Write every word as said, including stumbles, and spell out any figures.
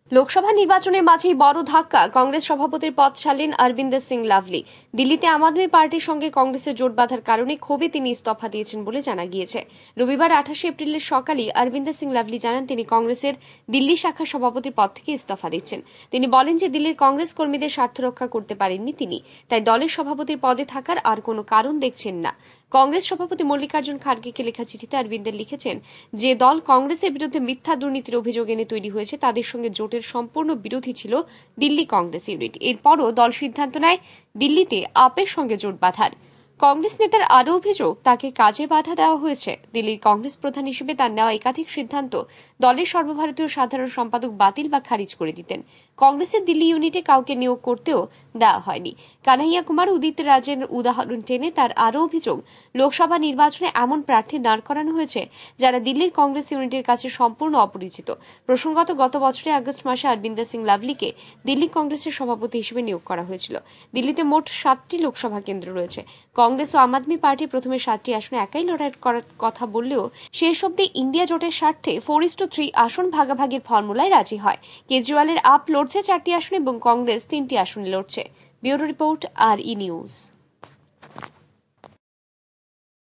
লোকসভা নির্বাচনের মাঝেই বড় ধাক্কা, কংগ্রেস সভাপতির পদ ছাড়লেন অরবিন্দর সিং লাভলি। দিল্লিতে আম আদমি পার্টির সঙ্গে কংগ্রেসের জোট বাঁধার কারণে ক্ষোভে তিনি ইস্তফা দিয়েছেন বলে জানা গিয়েছে। রবিবার আঠাশে এপ্রিলের সকালে অরবিন্দর সিং লাভলি জানান তিনি কংগ্রেসের দিল্লি শাখার সভাপতির পদ থেকে ইস্তফা দিচ্ছেন। তিনি বলেন যে দিল্লির কংগ্রেস কর্মীদের স্বার্থ রক্ষা করতে পারেননি তিনি, তাই দলের সভাপতির পদে থাকার আর কোনো কারণ দেখছেন না। কংগ্রেস সভাপতি মল্লিকার্জুন খার্গেকে লেখা চিঠিতে অরবিন্দর লিখেছেন যে দল কংগ্রেসের বিরুদ্ধে মিথ্যা দুর্নীতির অভিযোগ এনে তৈরি হয়েছে, তাদের সঙ্গে জোটের সম্পূর্ণ বিরোধী ছিল দিল্লি কংগ্রেস ইউনিট। এরপরও দল সিদ্ধান্ত নেয় দিল্লিতে আপের সঙ্গে জোট বাঁধার। কংগ্রেস নেতার আরও অভিযোগ তাকে কাজে বাধা দেওয়া হয়েছে। দিল্লির কংগ্রেস প্রধান হিসেবে তার নেওয়া একাধিক সিদ্ধান্ত দলের সর্বভারতীয় সাধারণ সম্পাদক বাতিল বা খারিজ করে দিতেন। কংগ্রেসের দিল্লি ইউনিটে কাউকে নিয়োগ করতেও দেওয়া হয়নি। কানাইয়া কুমার উদিত রাজের উদাহরণ টেনে তার আরও অভিযোগ, লোকসভা নির্বাচনে এমন প্রার্থী দাঁড় করানো হয়েছে যারা দিল্লির কংগ্রেস ইউনিটের কাছে সম্পূর্ণ অপরিচিত। প্রসঙ্গত, গত বছরের আগস্ট মাসে অরবিন্দর সিং লাভলিকে দিল্লি কংগ্রেসের সভাপতি হিসেবে নিয়োগ করা হয়েছিল। দিল্লিতে মোট সাতটি লোকসভা কেন্দ্র রয়েছে। কংগ্রেস ও আম আদমি পার্টি প্রথমে সাতটি আসনে একাই লড়াই করার কথা বললেও শেষ অব্দি ইন্ডিয়া জোটের স্বার্থে ফোর ইস টু থ্রি আসন ভাগাভাগির ফর্মুলায় রাজি হয়। কেজরিওয়ালের আপ লড়ছে চারটি আসনে এবং কংগ্রেস তিনটি আসনে লড়ছে। Bureau report, R E news.